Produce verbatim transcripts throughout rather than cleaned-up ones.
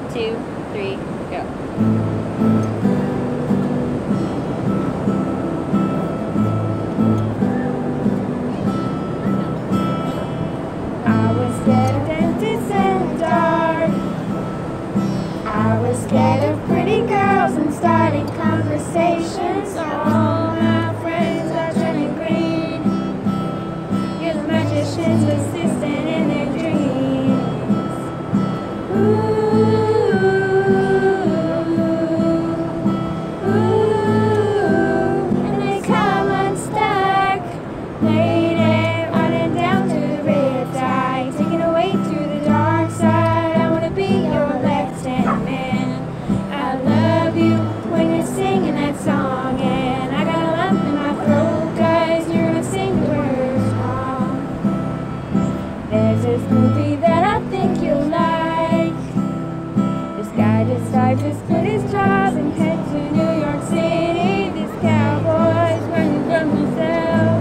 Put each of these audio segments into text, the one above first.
two, three, go. I was scared of dentists and dark. I was scared of pretty girls and starting conversations. All my friends are turning green. You're the magician's assistant in their dreams. Ooh, ooh, and they come unstuck. Lady, running down to the Riptide, taken away to the dark side. I wanna be your left-hand man. I love you when you're singing that song, and I got a lump in my throat 'cause you're gonna sing the words wrong. There's this movie that I think you'll like. This guy decides to split his jaws and head to New York City. This cowboy's running from himself,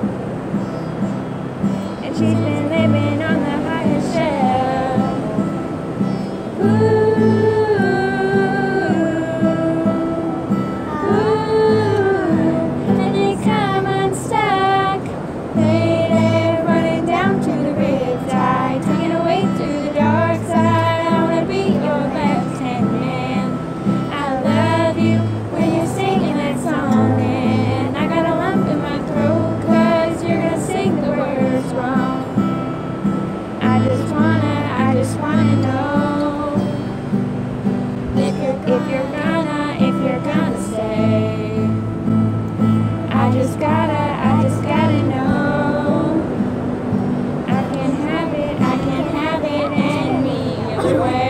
and she's been living on the highest shelf. Ooh, ooh, and they come unstuck. Lady, running down to the Riptide, taken away to the dark side. I wanna be your left-hand man. I love you when you're singing that song, and I got a lump in my throat 'cause you're gonna sing the words wrong. I just wanna, I just wanna know if you're, if you're gonna, if you're gonna stay. I just gotta, I just gotta know. I can have it, I can have it any other way.